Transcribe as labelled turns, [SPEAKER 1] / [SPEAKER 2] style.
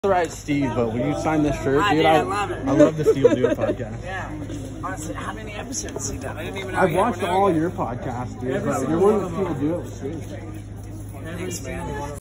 [SPEAKER 1] Right, Steve, but will you sign this shirt, dude?
[SPEAKER 2] I love it.
[SPEAKER 1] I love the STEVEO Dude podcast.
[SPEAKER 2] Yeah. Honestly, how many episodes have you done? I didn't even know.
[SPEAKER 1] I've watched all your podcasts, dude, but you're one of the people do it with me.
[SPEAKER 2] Thanks, man.